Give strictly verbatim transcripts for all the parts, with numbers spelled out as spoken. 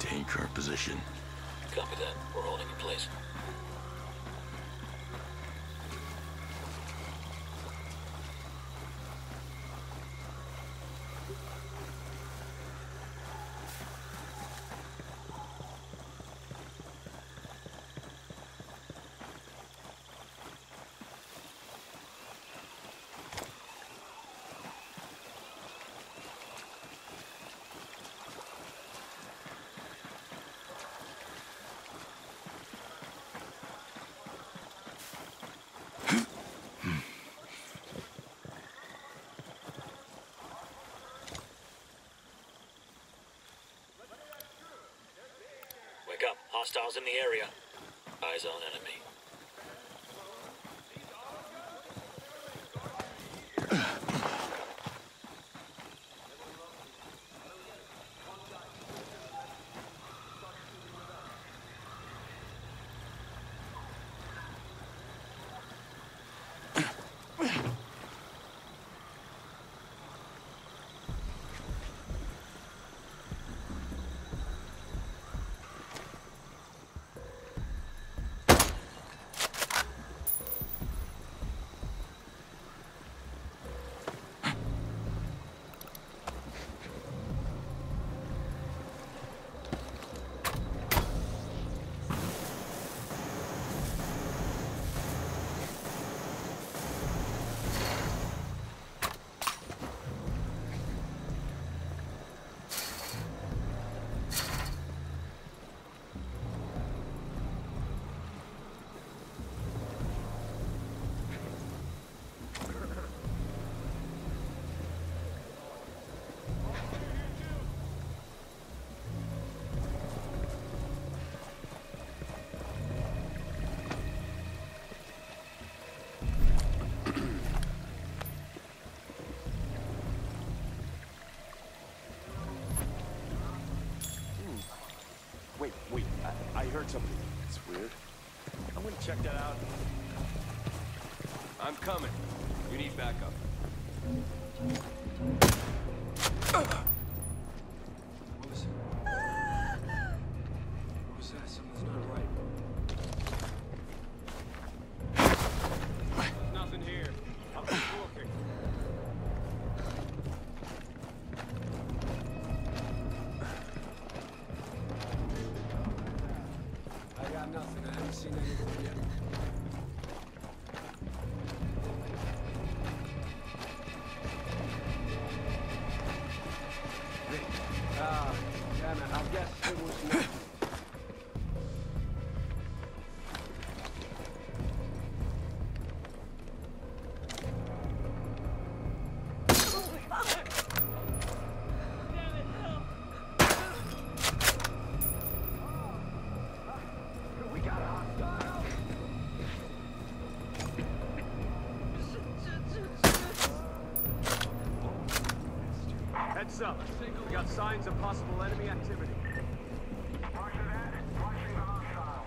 Maintain current position. Copy that. We're holding in place. Wake up. Hostiles in the area. Eyes on enemy. Wait, wait, I, I heard something. It's weird. I'm gonna check that out. I'm coming. You need backup. What was it? What was that? Something's not right. Nothing here. I'll keep looking. I got nothing. I haven't seen anything yet. Ah, damn it. I guess it was nothing. Heads up. We got signs of possible enemy activity. Roger that. Watching the hostiles.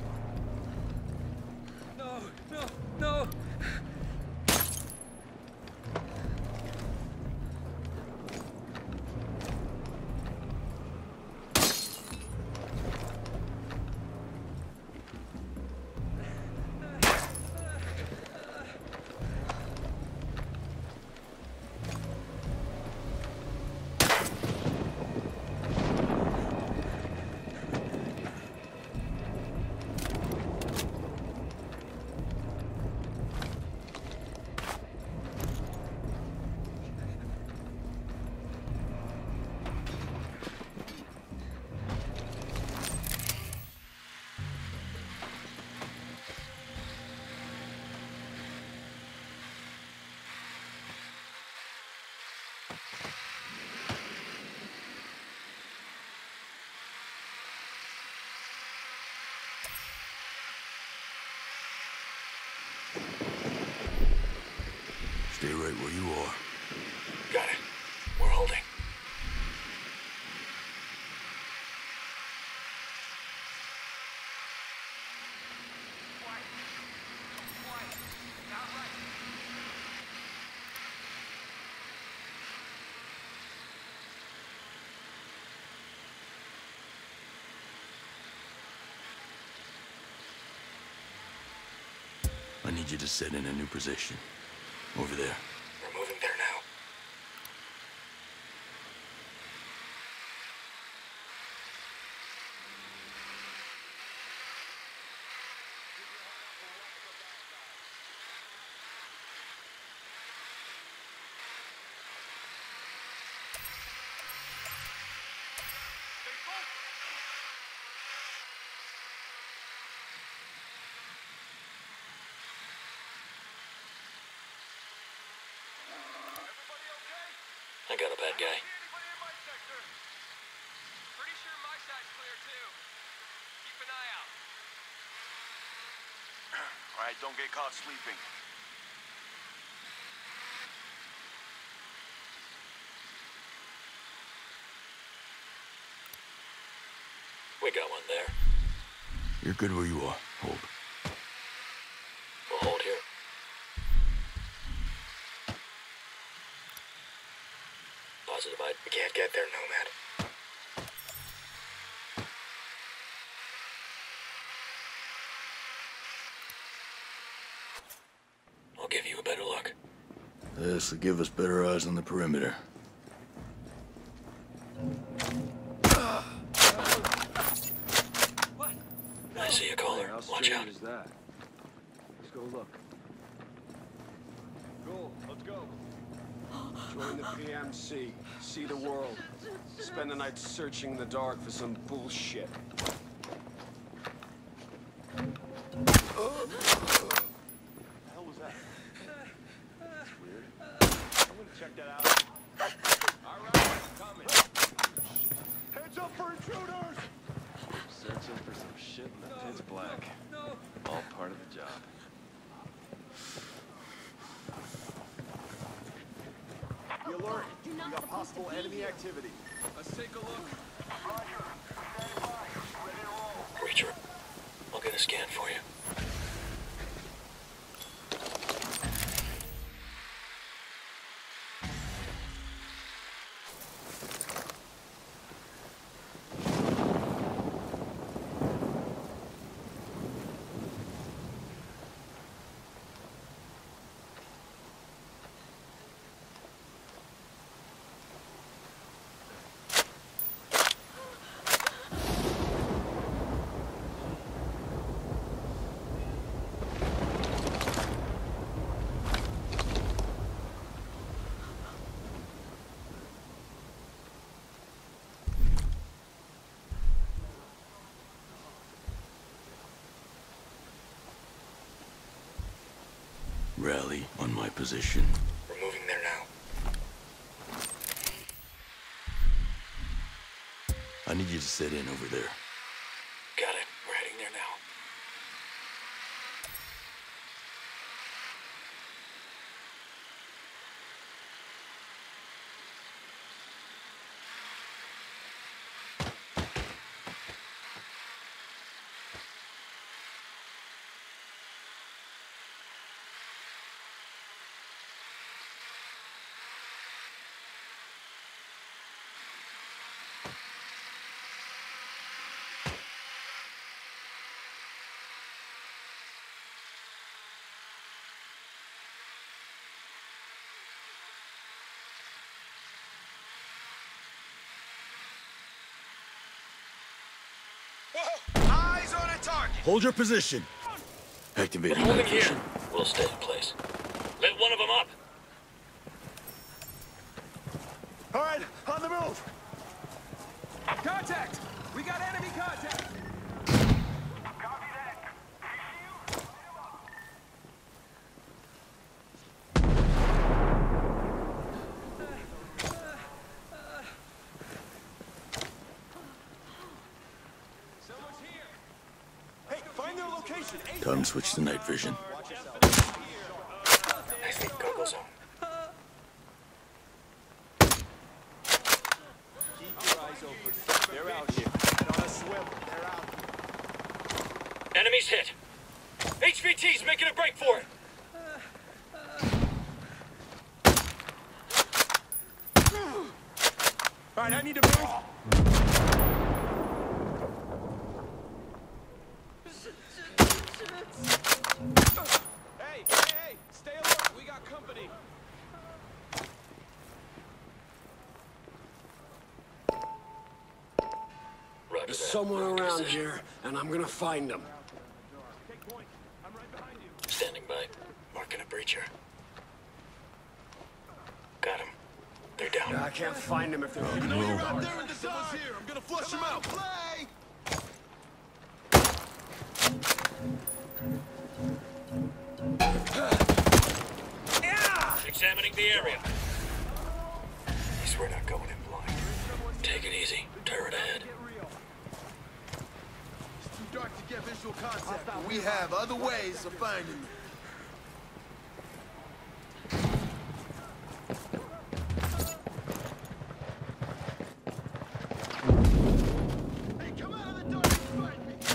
No, no, no! you to set in a new position. Over there. We're moving there now. I got a bad guy. Anybody in my sector? Pretty sure my side's clear too. Keep an eye out. All right, don't get caught sleeping. We got one there. You're good where you are. Hold. We'll hold here. Positive I we can't get there, Nomad. I'll give you a better look. This will give us better eyes on the perimeter. I see a caller. How Watch strange out. is that? Let's go look. Cool, let's go. Join the P M C. See the world. Spend the night searching in the dark for some bullshit. What the hell was that? That's weird. I'm gonna check that out. All right, coming. Heads up for intruders! Searching for some shit in the pitch black. All part of the job. Be alert. We got possible enemy activity. Let's take a look. Reacher. I'll get a scan for you. Rally on my position. We're moving there now. I need you to set in over there. Got it. We're heading there now. Eyes on a target! Hold your position. Activating Moving night here. vision. We'll stay in place. Lit one of them up. All right, on the move! Contact! We got enemy contact! Copy that. Someone's here! Hey, find their location! Hey, Time to switch to night vision. I think goggles on. keep your eyes open. They're out here. And on a swivel. They're out. Enemies hit. H V T's making a break for it. All right, I need to move. Hey, Roger There's that. someone around Position. here, and I'm gonna find him. Take point. I'm right behind you. Standing by. Marking a breacher. Got him. They're down. I can't find him if they're... Oh, in no. the Right dark. Someone's here. I'm gonna flush him out. Play. Examining the area. Guess we're not going in blind. Take it easy. Turret ahead. It's too dark to get visual contact, but we have other ways of finding them. Hey, come out of the dark and find me!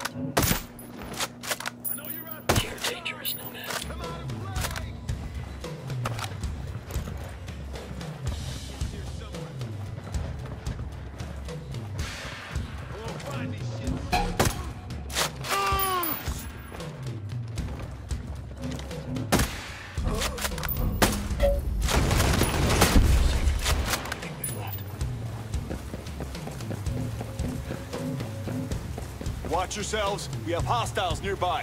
I know you're out there. You're dangerous, Nomad. Come out and play! Here somewhere. I won't find these shits. Ah! I think we've left. Watch yourselves. We have hostiles nearby.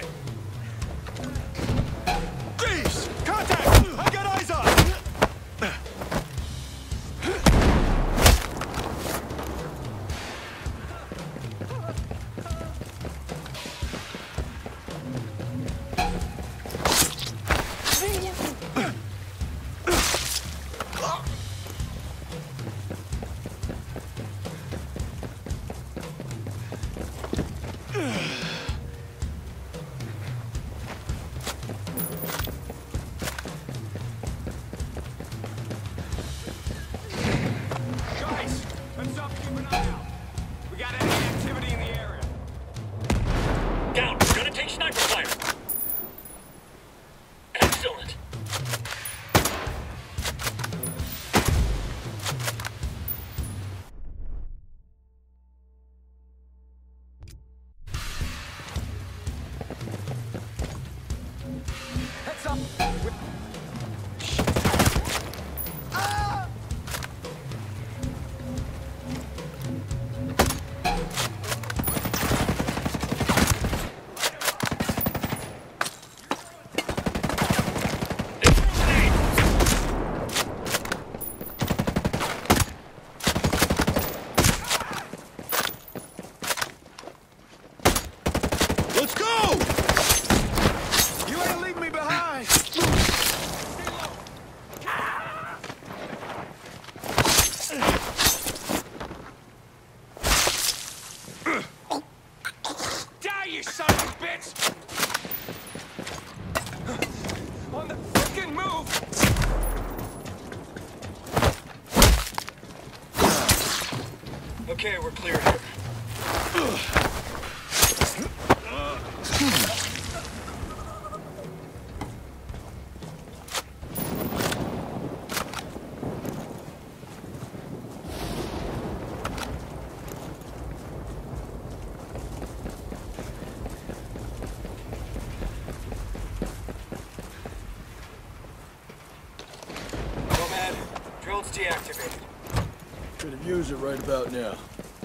Grease! Contact! I got eyes on! Guys, let's up, keep an eye out. We got enemy activity in the area. Down. Gonna take sniper fire. Excellent. Heads up! Let's go! You ain't leave me behind! Die, you son of a bitch! On the fucking move! Okay, we're clear here. Nomad, drone's deactivated. Could have used it right about now.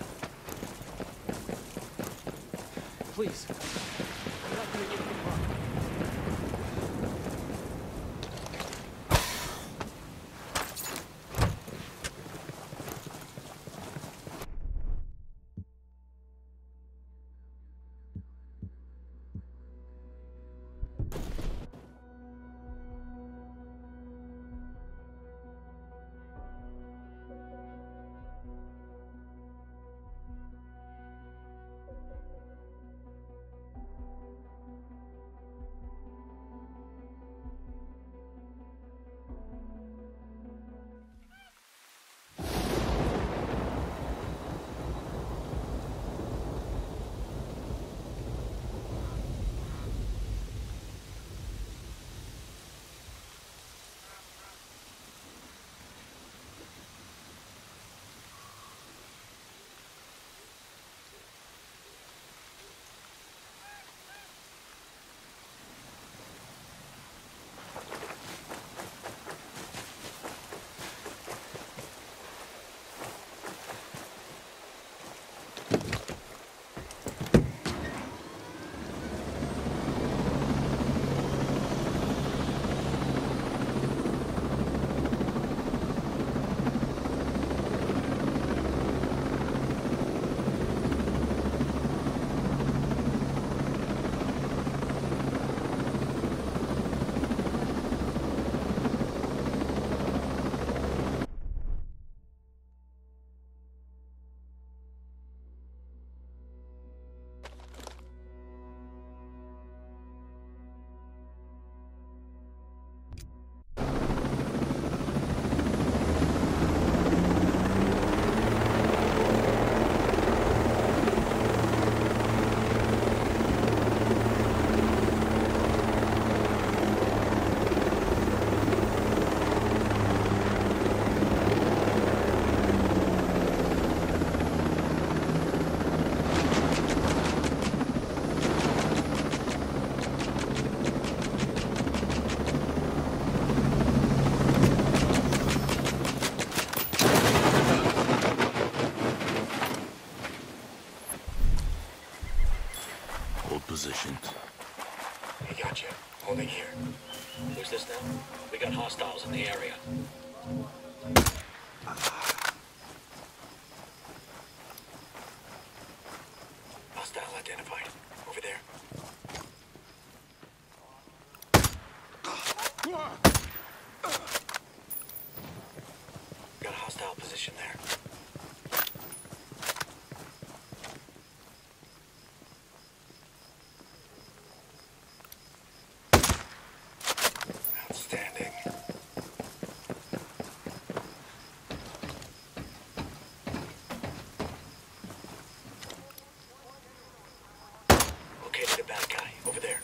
Please. Hold position. We got you. Holding here. Who's this now? We got hostiles in the area. Hostile identified. Over there. Got a hostile position there. Outstanding. Located the bad guy. Over there.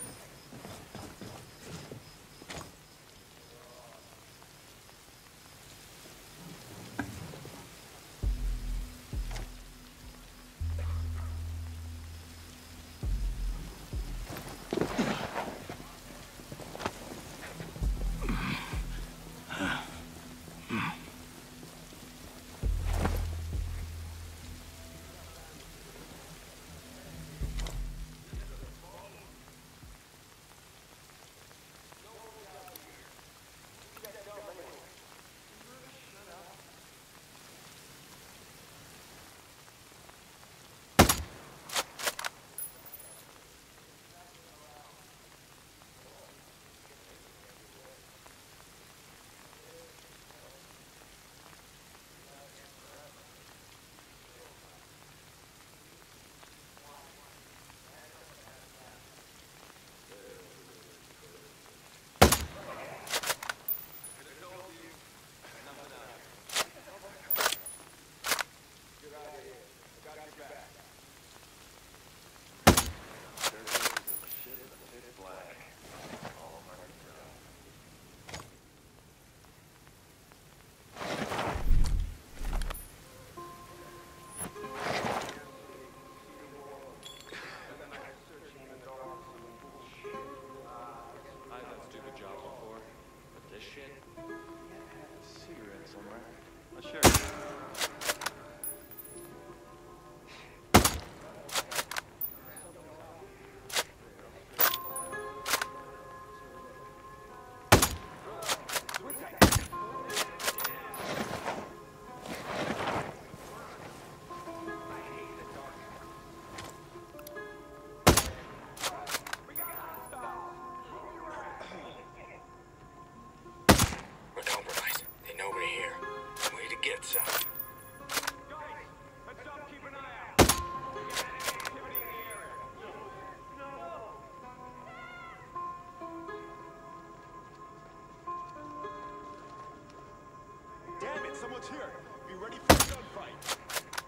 Someone's here. Be ready for a gunfight.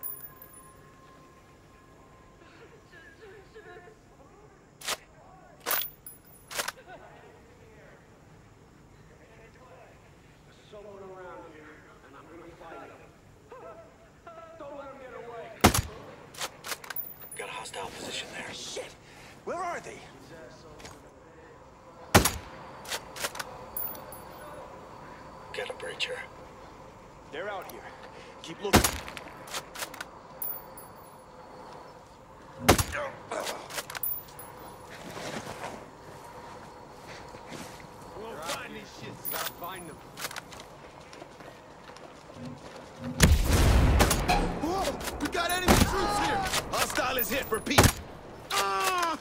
There's someone around here, and I'm gonna fight him. Don't let him get away. Got a hostile position there. Shit! Where are they? Got a breacher. They're out here. Keep looking. We'll find these shits. Gotta find them. Whoa! We got enemy troops here! Hostile is hit. Repeat. Ah!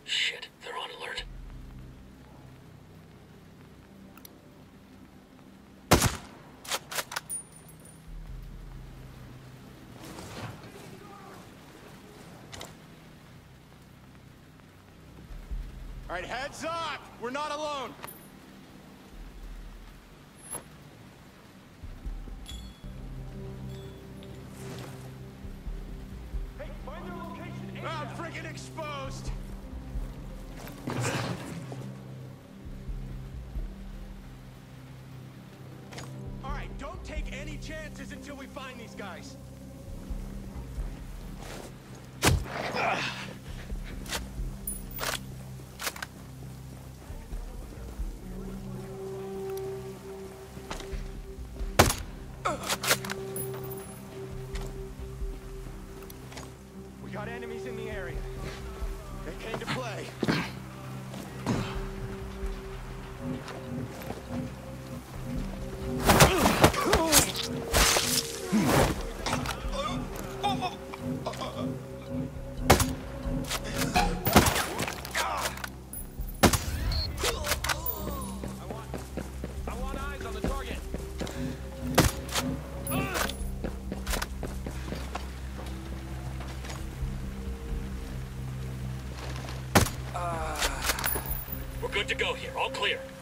Shit, they're on alert. All right, heads up! We're not alone! Hey, find their location! I'm freaking exposed! All right, don't take any chances until we find these guys. We got enemies in the area. They came to play. I want, I want eyes on the target. We're good to go here. All clear.